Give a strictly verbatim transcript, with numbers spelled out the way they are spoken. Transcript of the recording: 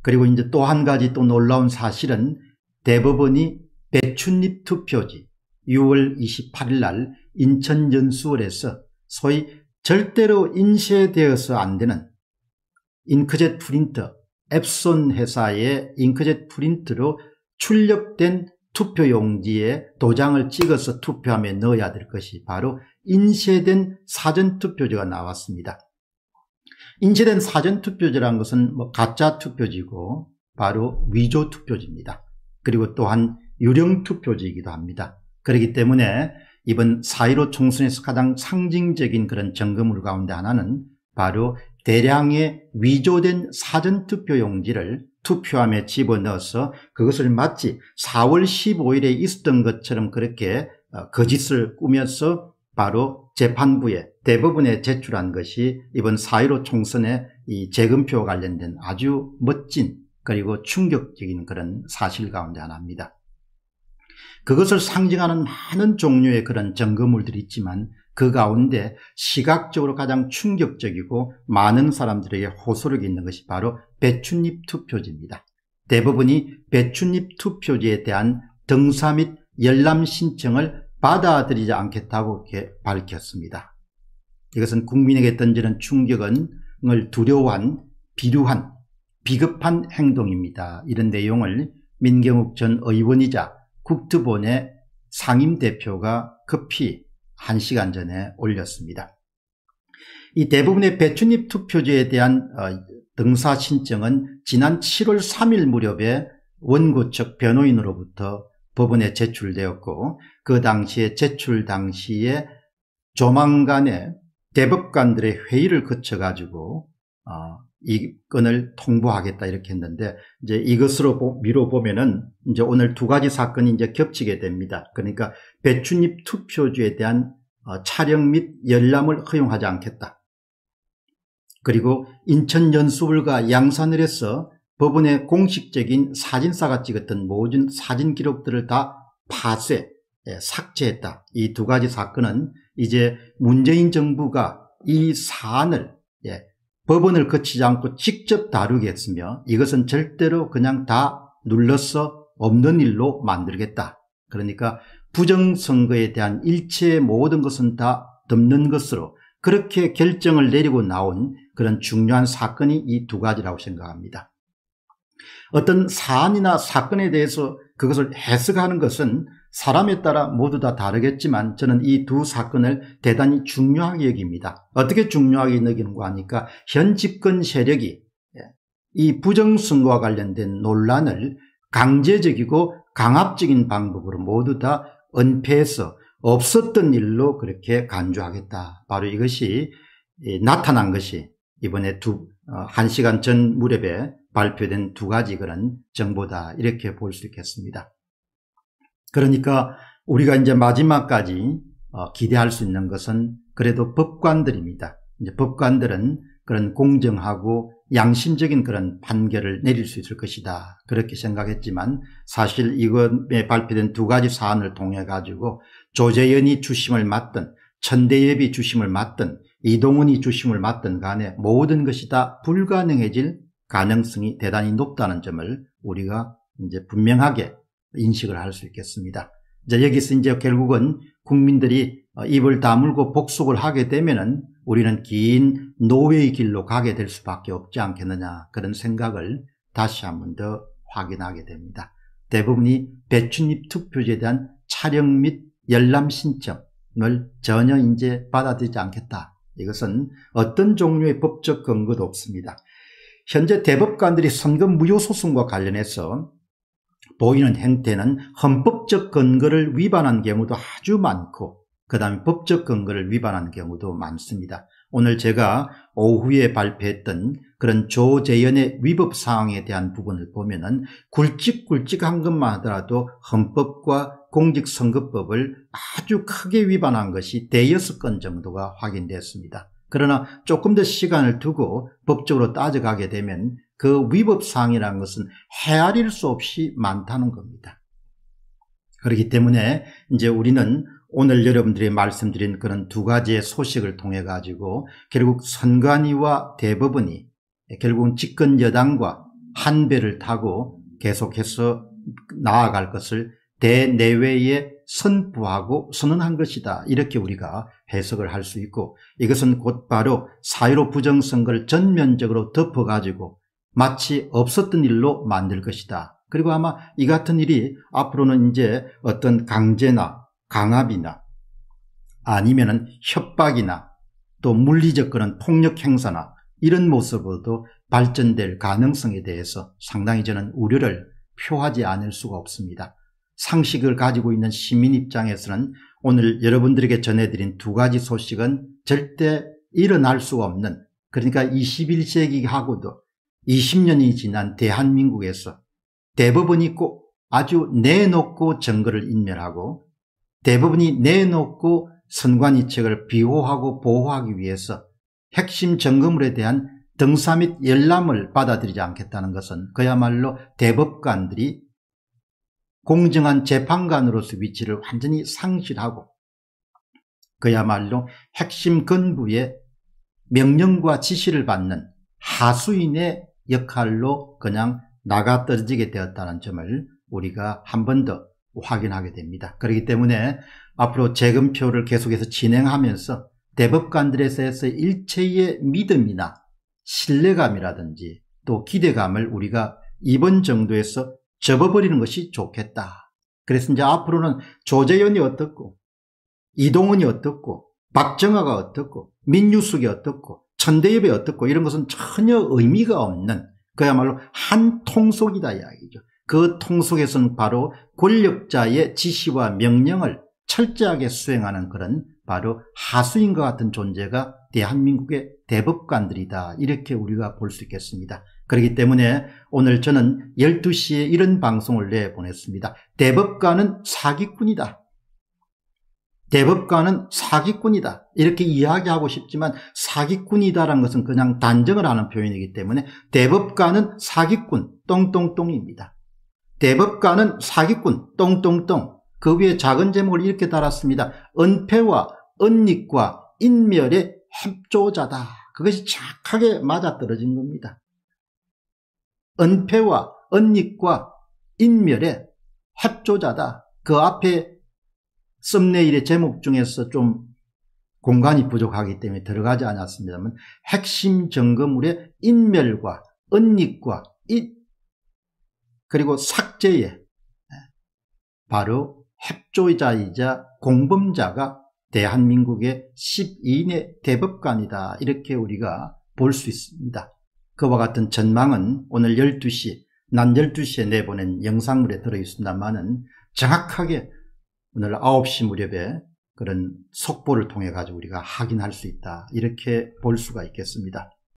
그리고 이제 또 한 가지 또 놀라운 사실은 대법원이 배춧잎 투표지 유월 이십팔일 날 인천 연수원에서 소위 절대로 인쇄되어서 안 되는 잉크젯 프린터, 앱손 회사의 잉크젯 프린트로 출력된 투표용지에 도장을 찍어서 투표함에 넣어야 될 것이 바로 인쇄된 사전투표지가 나왔습니다. 인쇄된 사전투표지라는 것은 뭐 가짜 투표지고 바로 위조 투표지입니다. 그리고 또한 유령 투표지이기도 합니다. 그렇기 때문에 이번 사 일오 총선에서 가장 상징적인 그런 점검물 가운데 하나는 바로 대량의 위조된 사전투표용지를 투표함에 집어넣어서 그것을 마치 사월 십오일에 있었던 것처럼 그렇게 거짓을 꾸며서 바로 재판부에 대법원에 제출한 것이 이번 사 일오 총선의 이 재검표 관련된 아주 멋진 그리고 충격적인 그런 사실 가운데 하나입니다. 그것을 상징하는 많은 종류의 그런 증거물들이 있지만 그 가운데 시각적으로 가장 충격적이고 많은 사람들에게 호소력이 있는 것이 바로 배춧잎 투표지입니다. 대법원이 배춧잎 투표지에 대한 등사 및 열람 신청을 받아들이지 않겠다고 이렇게 밝혔습니다. 이것은 국민에게 던지는 충격을 두려워한 비루한 비겁한 행동입니다. 이런 내용을 민경욱 전 의원이자 국토본의 상임대표가 급히 한 시간 전에 올렸습니다. 이 대부분의 배춧잎 투표지에 대한 등사 신청은 지난 칠월 삼일 무렵에 원고 측 변호인으로부터 법원에 제출되었고 그 당시에 제출 당시에 조만간에 대법관들의 회의를 거쳐가지고 어, 이 건을 통보하겠다 이렇게 했는데 이제 이것으로 미뤄 보면은 이제 오늘 두 가지 사건이 이제 겹치게 됩니다. 그러니까 배춧잎 투표지에 대한 어, 촬영 및 열람을 허용하지 않겠다. 그리고 인천 연수원과 양산을에서 법원의 공식적인 사진사가 찍었던 모든 사진 기록들을 다 파쇄, 예, 삭제했다. 이 두 가지 사건은 이제 문재인 정부가 이 사안을 예, 법원을 거치지 않고 직접 다루겠으며 이것은 절대로 그냥 다 눌러서 없는 일로 만들겠다. 그러니까 부정선거에 대한 일체의 모든 것은 다 덮는 것으로 그렇게 결정을 내리고 나온 그런 중요한 사건이 이 두 가지라고 생각합니다. 어떤 사안이나 사건에 대해서 그것을 해석하는 것은 사람에 따라 모두 다 다르겠지만 저는 이 두 사건을 대단히 중요하게 여깁니다. 어떻게 중요하게 여기는가 하니까 현 집권 세력이 이 부정선거와 관련된 논란을 강제적이고 강압적인 방법으로 모두 다 은폐해서 없었던 일로 그렇게 간주하겠다. 바로 이것이 나타난 것이 이번에 두, 한 시간 전 무렵에 발표된 두 가지 그런 정보다 이렇게 볼 수 있겠습니다. 그러니까 우리가 이제 마지막까지 기대할 수 있는 것은 그래도 법관들입니다. 이제 법관들은 그런 공정하고 양심적인 그런 판결을 내릴 수 있을 것이다. 그렇게 생각했지만 사실 이번에 발표된 두 가지 사안을 통해 가지고 조재현이 주심을 맡든 천대엽이 주심을 맡든 이동훈이 주심을 맡든 간에 모든 것이 다 불가능해질 가능성이 대단히 높다는 점을 우리가 이제 분명하게 인식을 할 수 있겠습니다. 이제 여기서 이제 결국은 국민들이 입을 다물고 복속을 하게 되면은 우리는 긴 노예의 길로 가게 될 수밖에 없지 않겠느냐 그런 생각을 다시 한 번 더 확인하게 됩니다. 대부분이 배춧잎 투표지에 대한 촬영 및 열람 신청을 전혀 이제 받아들이지 않겠다. 이것은 어떤 종류의 법적 근거도 없습니다. 현재 대법관들이 선거 무효 소송과 관련해서 보이는 행태는 헌법적 근거를 위반한 경우도 아주 많고 그 다음에 법적 근거를 위반한 경우도 많습니다. 오늘 제가 오후에 발표했던 그런 조재현의 위법 사항에 대한 부분을 보면은 굵직굵직한 것만 하더라도 헌법과 공직선거법을 아주 크게 위반한 것이 대여섯 건 정도가 확인됐습니다. 그러나 조금 더 시간을 두고 법적으로 따져가게 되면 그 위법 사항이라는 것은 헤아릴 수 없이 많다는 겁니다. 그렇기 때문에 이제 우리는 오늘 여러분들이 말씀드린 그런 두 가지의 소식을 통해 가지고 결국 선관위와 대법원이 결국은 집권 여당과 한 배를 타고 계속해서 나아갈 것을 대내외에 선포하고 선언한 것이다. 이렇게 우리가 해석을 할 수 있고, 이것은 곧바로 사일오 부정선거를 전면적으로 덮어가지고 마치 없었던 일로 만들 것이다. 그리고 아마 이 같은 일이 앞으로는 이제 어떤 강제나 강압이나 아니면은 협박이나 또 물리적 그런 폭력 행사나 이런 모습으로도 발전될 가능성에 대해서 상당히 저는 우려를 표하지 않을 수가 없습니다. 상식을 가지고 있는 시민 입장에서는 오늘 여러분들에게 전해드린 두 가지 소식은 절대 일어날 수가 없는, 그러니까 이십일 세기하고도 이십 년이 지난 대한민국에서 대법원이 꼭 아주 내놓고 증거를 인멸하고 대법원이 내놓고 선관위책을 비호하고 보호하기 위해서 핵심 증거물에 대한 등사 및 열람을 받아들이지 않겠다는 것은 그야말로 대법관들이 공정한 재판관으로서 위치를 완전히 상실하고 그야말로 핵심 건부의 명령과 지시를 받는 하수인의 역할로 그냥 나가떨어지게 되었다는 점을 우리가 한 번 더 확인하게 됩니다. 그렇기 때문에 앞으로 재검표를 계속해서 진행하면서 대법관들에서 일체의 믿음이나 신뢰감이라든지 또 기대감을 우리가 이번 정도에서 접어버리는 것이 좋겠다. 그래서 이제 앞으로는 조재현이 어떻고 이동훈이 어떻고 박정아가 어떻고 민유숙이 어떻고 천대엽이 어떻고 이런 것은 전혀 의미가 없는 그야말로 한 통속이다 이야기죠. 그 통속에서는 바로 권력자의 지시와 명령을 철저하게 수행하는 그런 바로 하수인과 같은 존재가 대한민국의 대법관들이다. 이렇게 우리가 볼 수 있겠습니다. 그렇기 때문에 오늘 저는 열두 시에 이런 방송을 내보냈습니다. 대법관은 사기꾼이다. 대법관은 사기꾼이다. 이렇게 이야기하고 싶지만 사기꾼이다라는 것은 그냥 단정을 하는 표현이기 때문에 대법관은 사기꾼 똥똥똥입니다. 대법관은 사기꾼 똥똥똥. 그 위에 작은 제목을 이렇게 달았습니다. 은폐와 은닉과 인멸의 협조자다. 그것이 정확하게 맞아떨어진 겁니다. 은폐와 은닉과 인멸의 협조자다. 그 앞에 썸네일의 제목 중에서 좀 공간이 부족하기 때문에 들어가지 않았습니다만 핵심 증거물의 인멸과 은닉과 이 그리고 삭제에 바로 협조자이자 공범자가 대한민국의 십이 인의 대법관이다. 이렇게 우리가 볼 수 있습니다. 그와 같은 전망은 오늘 열두 시, 난 열두 시에 내보낸 영상물에 들어있습니다만은 정확하게 오늘 아홉 시 무렵에 그런 속보를 통해 가지고 우리가 확인할 수 있다. 이렇게 볼 수가 있겠습니다.